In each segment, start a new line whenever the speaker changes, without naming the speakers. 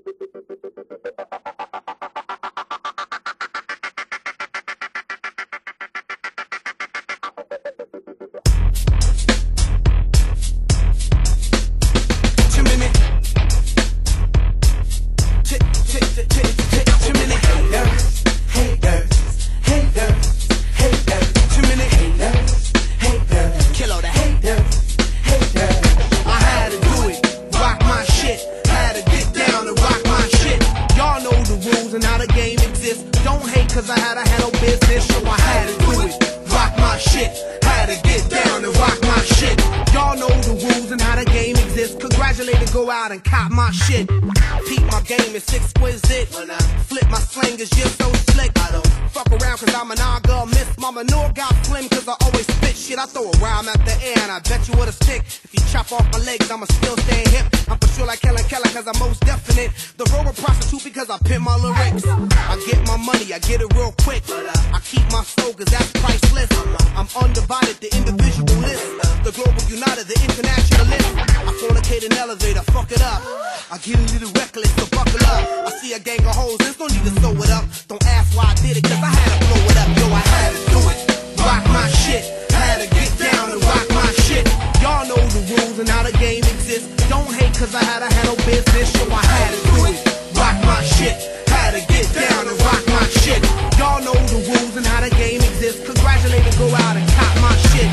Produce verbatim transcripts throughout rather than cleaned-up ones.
And how the game exists. Don't hate cause I had a handle business, so I had to do it. Rock my shit, had to get down and rock my shit. Y'all know the rules and how the game exists. Congratulated, go out and cop my shit. Peep my game, it's exquisite. Flip my slang is just so slick. I don't fuck around cause I'm an all-girl miss. My manure got slim cause I always spit shit. I throw a rhyme at the air and I bet you with a stick. If you chop off my legs, I'ma still stay hip. I'm for sure like Helen Keller cause I'm most definite. The rover prostitute because I pimp my lyrics. I get my money, I get it real quick. I keep my soul cause that's priceless. I'm undivided, the individualist. The global united, the internationalist. I fornicate an elevator, fuck it up. I get a little reckless, so buckle up. I see a gang of hoes, there's no need to sew it up. Don't ask why I did it cause I had to blow it up. Yo, I had to do it. Rock my shit, had to get down and rock my shit. Y'all know the rules and how the game exists. Don't hate cause I had to handle business, so I had to do it. Rock my shit, had to get down and rock my shit. Y'all know the rules and how the game exists. Congratulate and go out and cop my shit.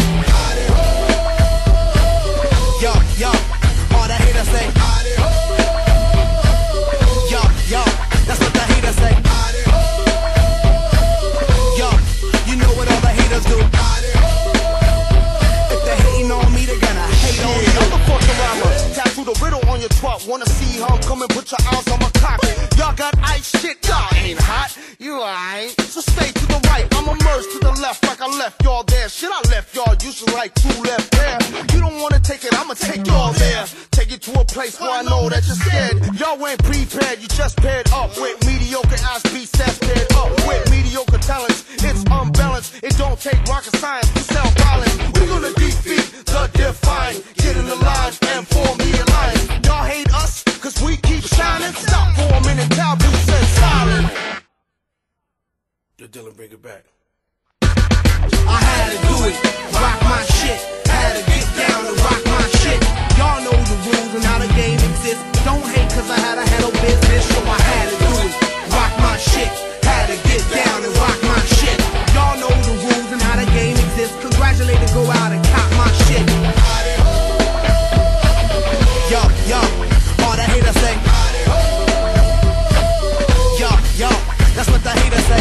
Yo, yo, all the haters say. Yo, yo, that's what the haters say. Yo, you know what all the haters do. If they're hating on me, they're gonna hate on you.
I'm the fucking rhymer. Tattoo the riddle on your twat. Wanna see how I'm coming? Put your eyes on my cock. Y'all got ice shit, y'all ain't hot. You ain't. So stay to the right. I'm immersed to the left like I left y'all there. Shit, I left y'all usually like two left there. You don't wanna take it, I'ma take y'all there. Take you to a place where I know that you're scared. Y'all ain't prepared, you just paired up with mediocre ass beats that's paired up with mediocre talents. It's unbalanced. It don't take rocket science to sell violence. We're gonna defeat the divine. Get in the line and form the alliance. Y'all hate us cause we keep shining. Stop for a minute, taboo said silent.
Yo, Dylan, bring it back.
I had to do it, rock my shit. Had to get down and rock my shit. Y'all know the rules and how the game exists. Don't hate cause I had to handle business, so I had to do it. Rock my shit, had to get down and rock my shit. Y'all know the rules and how the game exists. Congratulate and go out and cop my shit. Yo, yo, all the haters say. Yo, yo, that's what the haters say.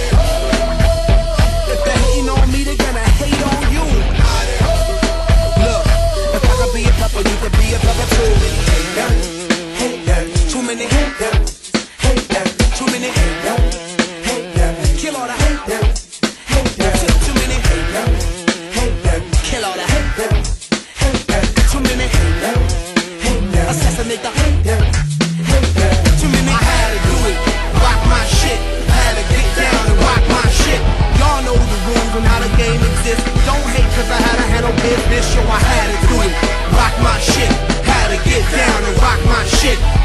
If they're hating on me, they're gonna hate on you. Look, if I could be a pepper, you could be a pepper too. Haters, haters, too many haters, haters, too many haters, haters, kill all the haters, haters, too many haters, haters, kill all the haters, haters, too many haters, haters, assassinate the haters, haters, too many. I had to do it, rock my shit, had to get down and rock my shit. Y'all know the rules and how the game exists. Don't hate cause I had to handle business, so I had to do it. Rock my shit, had to get down and rock my shit.